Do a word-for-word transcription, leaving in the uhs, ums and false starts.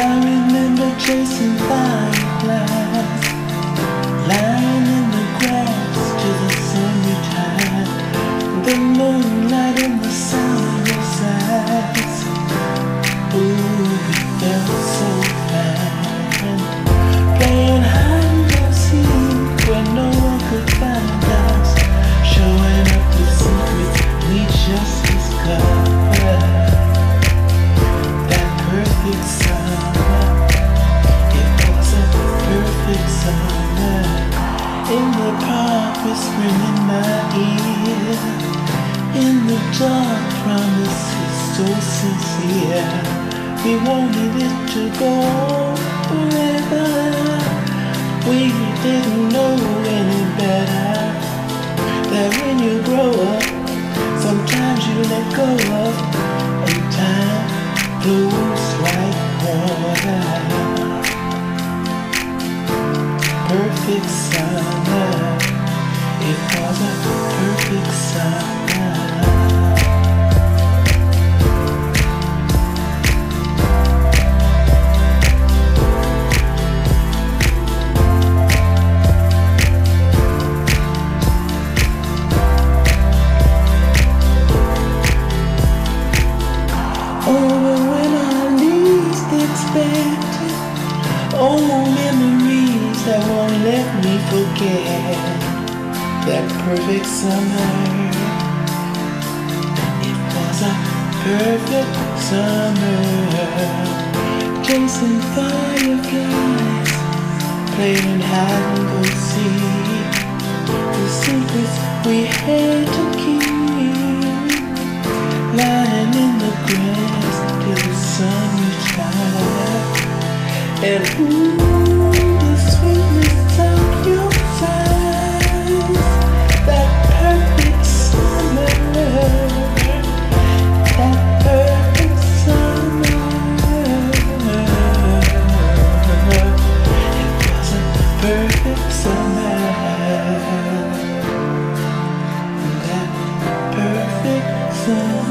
remember chasing fireflies, lying in the grass till the sun retired. The moonlight and the sound of your sighs. Ooh, we felt so fine. Playing hide and seek where no one could find us, showing up the secrets we just discovered. That perfect summer, it was a perfect summer. In the park, whispering in my ear, in the dark, promises so sincere. We wanted it to go forever. We didn't know any better. That when you grow up, sometimes you let go of, and time flows like water. Perfect summer, it was a perfect summer. Oh, memories that won't let me forget that perfect summer. It was a perfect summer. Chasing fireflies, playing hide and go seek. The secrets we had to keep, lying in the grass till the sun retired. And ooh, the sweetness of your eyes, that perfect summer, that perfect summer. It was a perfect summer, that perfect summer.